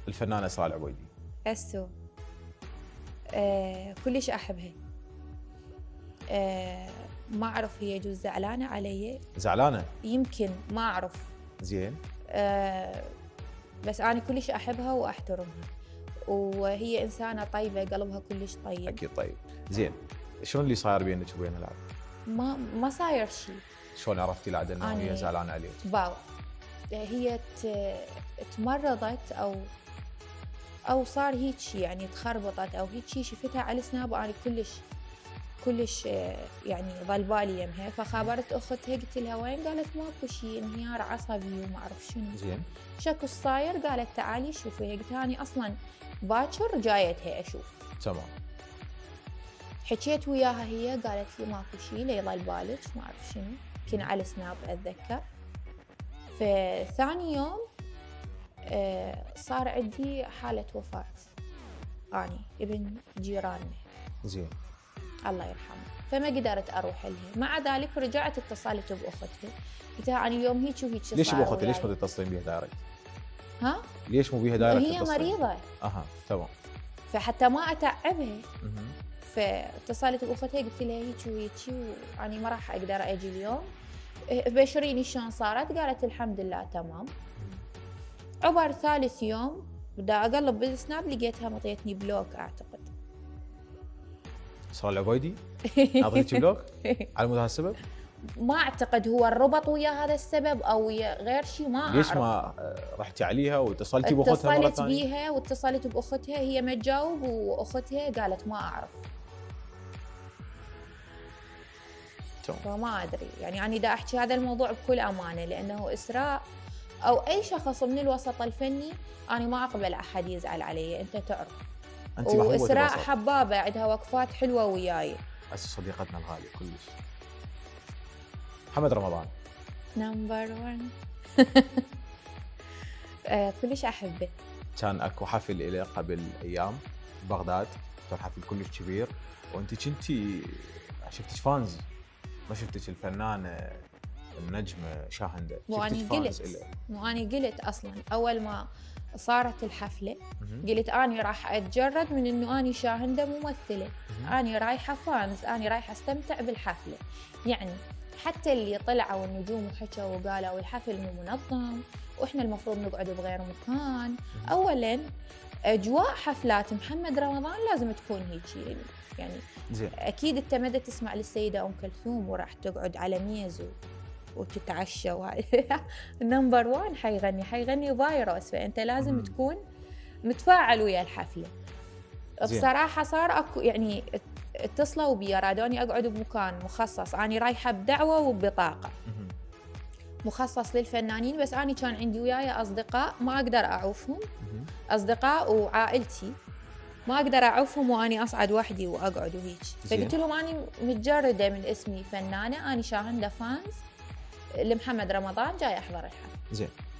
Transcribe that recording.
الفنانه اسراء العبيدي. اسو كلش احبها. ما اعرف هي يجوز زعلانه علي. زعلانه؟ يمكن ما اعرف. زين. بس انا كلش احبها واحترمها، وهي انسانه طيبه قلبها كلش طيب. اكيد. طيب زين، شلون اللي صاير بينك وبين العب؟ ما صاير شيء. شلون عرفتي العدل انه هي زعلانه عليك؟ باو هي تمرضت او صار هيك شيء، يعني تخربطت او هيك شيء، شفتها على السناب وانا كلش يعني ظل بالي يمها، فخابرت اختها قلت لها وين؟ قالت ماكو شيء، انهيار عصبي وما اعرف شنو. زين. شكو صاير؟ قالت تعالي شوفي. قلت لها اني اصلا باكر جايتها اشوف. تمام. حكيت وياها، هي قالت لي ماكو شيء لا يضل بالك ما اعرف شنو، كنا على سناب اتذكر. فثاني يوم صار عندي حالة وفاة، اني ابن جيراننا. زين. الله يرحمه. فما قدرت اروح لها، مع ذلك رجعت اتصلت باختها، قلت لها انا اليوم هيك وهيك صار. ليش باختها؟ ليش ما تتصلين بها دايركت؟ ها؟ ليش مو بيها دايركت؟ هي مريضة. تمام. فحتى ما اتعبها فاتصلت باختها قلت لها هيك وهيك واني ما راح اقدر اجي اليوم، بشريني شلون صارت. قالت الحمد لله تمام. عبر ثالث يوم بدي اقلب بالسناب لقيتها مطيتني بلوك اعتقد. اسراء العبيدي؟ اعطيتك بلوك؟ على مود هذا السبب؟ ما اعتقد هو الربط ويا هذا السبب او ويا غير شيء، ما اعرف. ليش ما رحتي عليها واتصلتي باختها مره ثانيه؟ اتصلت بيها واتصلت باختها، هي ما تجاوب، واختها قالت ما اعرف. فما ادري، يعني انا دا احكي هذا الموضوع بكل امانه، لانه اسراء او اي شخص من الوسط الفني انا ما اقبل احد يزعل علي، انت تعرف. واسراء حبابه، عندها وقفات حلوه وياي. هسه صديقتنا الغاليه كلش. محمد رمضان نمبر 1. كلش احبه. كان اكو حفل له قبل ايام ببغداد، كان حفل كلش كبير، وانت كنتي شفتك فانز، ما شفتك الفنانه النجمه شاهنده. واني قلت اصلا اول ما صارت الحفله قلت اني راح اتجرد من انه اني شاهنده ممثله، اني رايحه فانز، اني رايحه استمتع بالحفله. يعني حتى اللي طلعوا النجوم وحكوا وقالوا الحفل مو منظم واحنا المفروض نقعد بغير مكان. اولا اجواء حفلات محمد رمضان لازم تكون هيك، يعني زين. اكيد انت ما تسمع للسيده ام كلثوم وراح تقعد على ميز وتتعشى وهاي. نمبر 1 حيغني فايروس، فانت لازم تكون متفاعل ويا الحفله. بصراحه صار اكو يعني اتصلوا بي رادوني اقعد بمكان مخصص، اني رايحه بدعوه وببطاقه مخصص للفنانين، بس اني كان عندي وياي اصدقاء ما اقدر اعوفهم، اصدقاء وعائلتي ما اقدر اعوفهم واني اصعد وحدي واقعد وهيك. فقلت لهم اني متجرده من اسمي فنانه، اني شاهنده فانز لمحمد رمضان جاي احضر الحفل. زين.